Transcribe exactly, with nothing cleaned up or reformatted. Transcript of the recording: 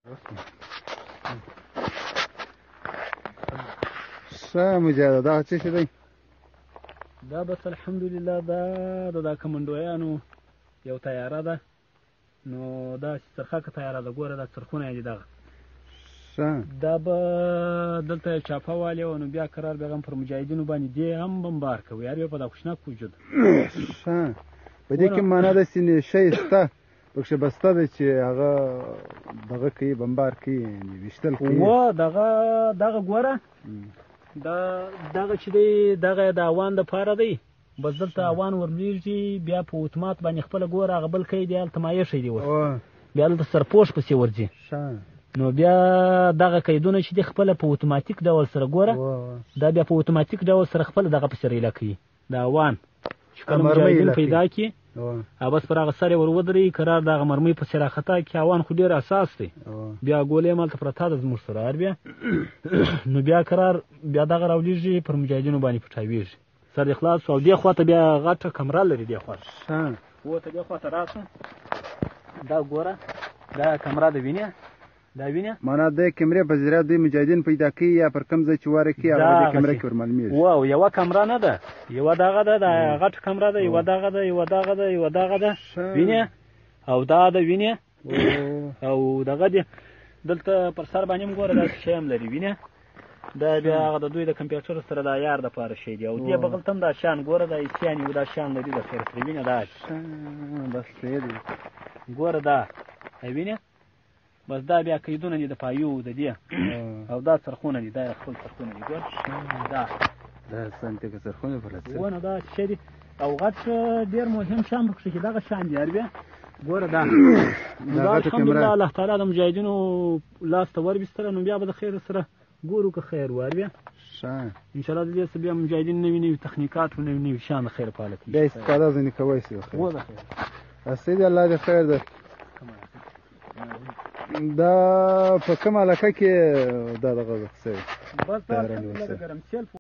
ښه مجاهده دا څه شی دی؟ دا بس الحمدلله دا د دا کمنډویانو یو تیاره ده، نو دا څرخکه تیاره ده، ګوره دا څرخونه یې دي دغه دا به دلته چاپه والې وه، نو بیا قرار بیا هم پر مجاهدینو باندې دې هم بمبار کوي، هر یو په دا کوچنک وجود. ښه په دې کې معنا داسې شی شته پکښې بسته ده چې هغه دغه کوي بمبار کوي ویشتل کوي. و دغه دغه ګوره دا دغه چې دی دغه د اوان دپاره دی، بس دلته اوان ورلېږي بیا په اتومات باندې خپله ګوره هغه بل کوي دی هلته مایع شی دی ور بیا هلته سرپوش پسې ورځي، نو بیا دغه قیدونه چې دی خپله په اتوماتیک ډول سره ګوره دا بیا په اتوماتیک ډول سره خپله دغه پسې ریله کوي د اوان چې کله مجاهدین پیدا کړي او بس پر هغه سر یې ور ودرېږي قرار د هغه مرمۍ پسې راخطا کړي. اوان خو ډېر اساس دی، بیا ګولۍ هم هلته پرته ده زموږ سره هر بیا نو بیا قرار بیا دغه راولېږي پر مجاهدینو باندې پټاوېږي، سر یې خلاص او دې خوا ته بیا غټه کمره لري، دې خوا ته وته دې خوا ته راشه دا ګوره دا کمره ده وینې دا وینې معنا د کمرې په ذریعه دوی مجاهدین پیدا کوي یا پر کوم ځای چې واره کوي هغه دې کمره کې ورمعلومېږي. واو یوه کمره نه ده، یوه دغه ده دا غټه کمره ده، یوه دغه ده یوه دغه ده یوه دغه ده وینې او دا ده وینې او دغه دې دلته پر سر باندې هم ګوره داسې شی هم لري وینې دا بیا هغه د دوی د کمپیوټر سره دا یار دپاره شی دی او دې بغل ته هم دا شیان ګوره دا ایسیان یو دا شیان لري د سره سره وینې دا بس ښه دی ګوره دا وینې بس دا بیا قیدونه دي د پایو د دې او دا څرخونه دي دا خپل څرخونه دي ګوره دا دا سانتیکه څرخونه پرته ونه دا شی دی او غټ ډېر مهم شیان پکښې چې دغه شیان دي بیا ګوره دا دا الحمدلله الله تعالی د مجاهدینو لاس ته وربیستله نو بیا به د خیر سره ګورو که خیر وار بیا انشاءالله د دې څه بیا مجاهدین نوي نوي تخنیکات و نوي نوي شیان د خیر په حاله بیا استفاده ځینې کوی شي و د خیر اصلي دی الله دې خیر ده. دا په کومه علاقه کې دا دغه شوی؟ بس دا الحمدلله د ګرمسیر